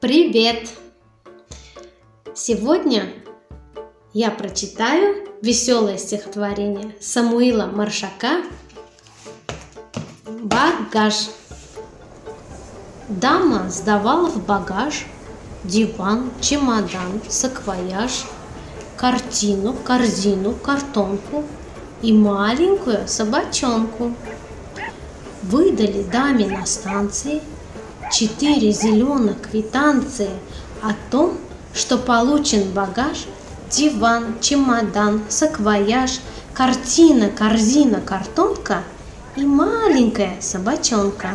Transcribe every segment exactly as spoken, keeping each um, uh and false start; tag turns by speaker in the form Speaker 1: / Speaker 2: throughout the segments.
Speaker 1: Привет! Сегодня я прочитаю веселое стихотворение Самуила Маршака «Багаж». Дама сдавала в багаж диван, чемодан, саквояж, картину, корзину, картонку и маленькую собачонку. Выдали даме на станции четыре зеленых квитанции о том, что получен багаж: диван, чемодан, саквояж, картина, корзина, картонка и маленькая собачонка.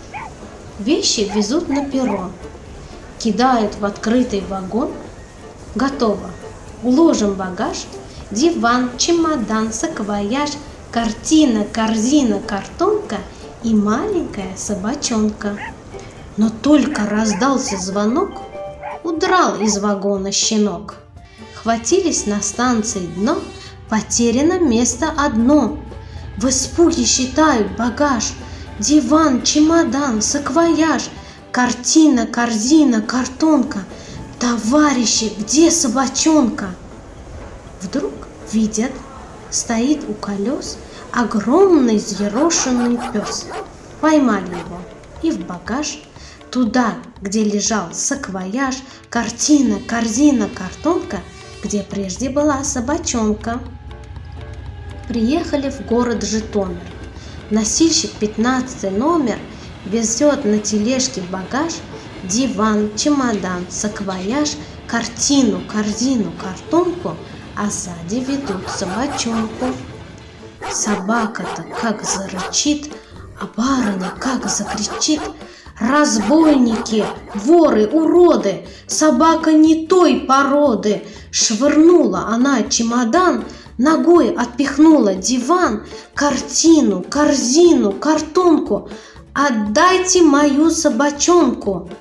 Speaker 1: Вещи везут на перрон, кидают в открытый вагон. Готово, уложим багаж: диван, чемодан, саквояж, картина, корзина, картонка и маленькая собачонка. Но только раздался звонок, удрал из вагона щенок. Хватились на станции дно, потеряно место одно. В испуге считают багаж: диван, чемодан, саквояж, картина, корзина, картонка. Товарищи, где собачонка? Вдруг видят, стоит у колес огромный взъерошенный пес. Поймали его и в багаж, туда, где лежал саквояж, картина, корзина, картонка, где прежде была собачонка. Приехали в город Житомир. Носильщик пятнадцатый номер везет на тележке багаж: диван, чемодан, саквояж, картину, корзину, картонку, а сзади ведут собачонку. Собака-то как зарычит, а барыня как закричит: разбойники, воры, уроды, собака не той породы! Швырнула она чемодан, ногой отпихнула диван, картину, корзину, картонку. Отдайте мою собачонку!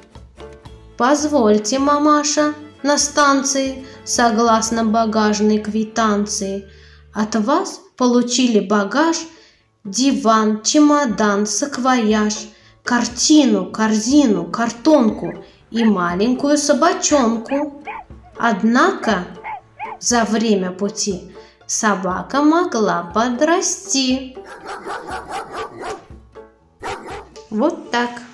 Speaker 1: Позвольте, мамаша, на станции, согласно багажной квитанции, от вас получили багаж: диван, чемодан, саквояж, картину, корзину, картонку и маленькую собачонку. Однако за время пути собака могла подрасти. Вот так.